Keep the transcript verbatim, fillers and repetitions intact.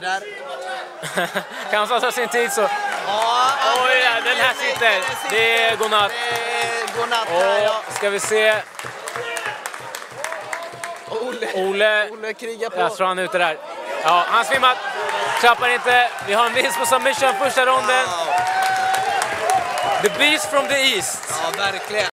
där. Khamzat har sin tid så. Ja, Oj, ja, den här sitter. Det är godnatt. Det är godnatt här, ja. Och ska vi se. Ole, Ole, Ole krigar på. jag tror han är ute där. Ja, han svimmar. Klappar inte. Vi har en vinst på submission första ronden. Wow. The Beast from the East. Ja, verkligen.